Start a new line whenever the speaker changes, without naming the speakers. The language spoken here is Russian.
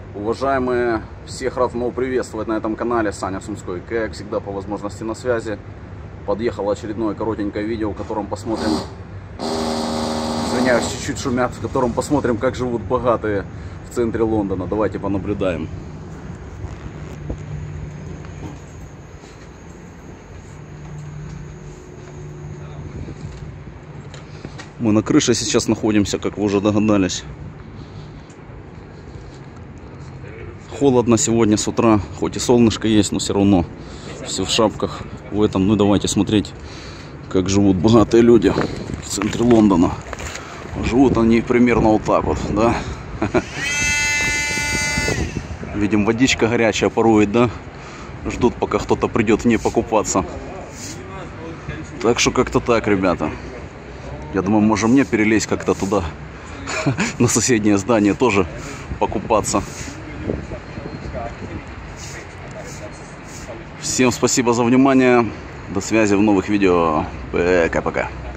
Уважаемые, всех рад снова приветствовать на этом канале. Саня Сумской, как всегда, по возможности на связи. Подъехало очередное коротенькое видео, в котором посмотрим, извиняюсь, чуть-чуть шумят, в котором посмотрим, как живут богатые в центре Лондона. Давайте понаблюдаем. Мы на крыше сейчас находимся, как вы уже догадались. Холодно сегодня с утра, хоть и солнышко есть, но все равно все в шапках в этом. Ну давайте смотреть, как живут богатые люди в центре Лондона. Живут они примерно вот так вот, да. Видим, водичка горячая парует, да. Ждут, пока кто-то придет в ней покупаться. Так что как-то так, ребята. Я думаю, можем мне перелезть как-то туда, на соседнее здание, тоже покупаться. Всем спасибо за внимание. До связи в новых видео. Пока-пока.